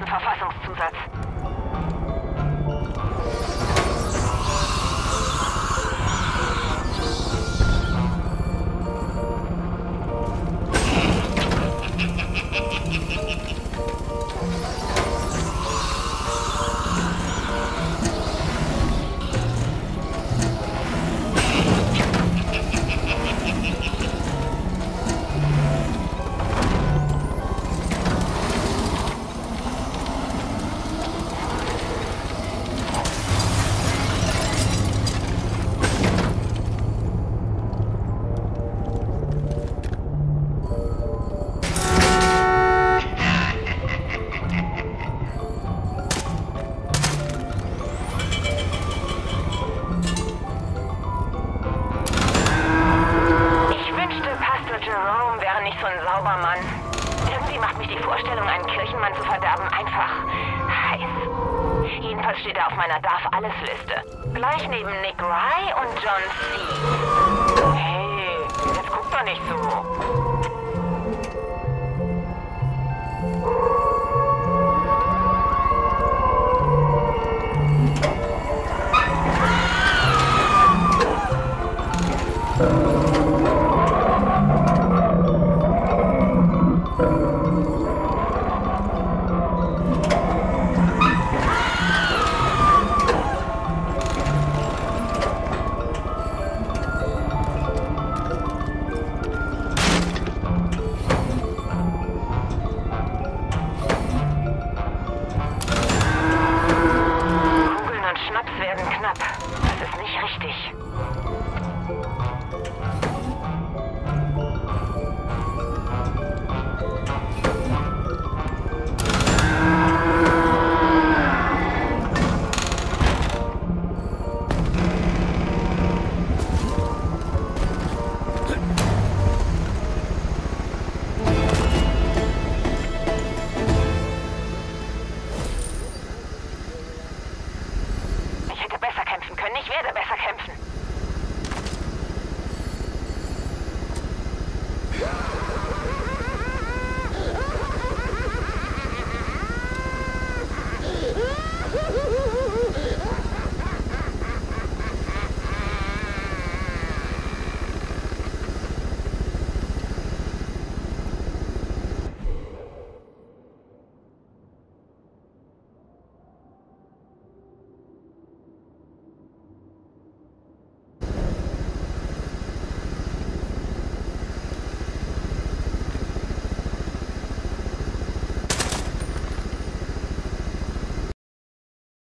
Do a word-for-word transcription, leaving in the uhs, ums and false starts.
Verfassungszusatz. Irgendwie macht mich die Vorstellung, einen Kirchenmann zu verderben, einfach heiß. Jedenfalls steht er auf meiner Darf-Alles-Liste. Gleich neben Nick Rye und John C. Hey, jetzt guck doch nicht so. Ich hätte besser kämpfen können. Ich werde besser kämpfen.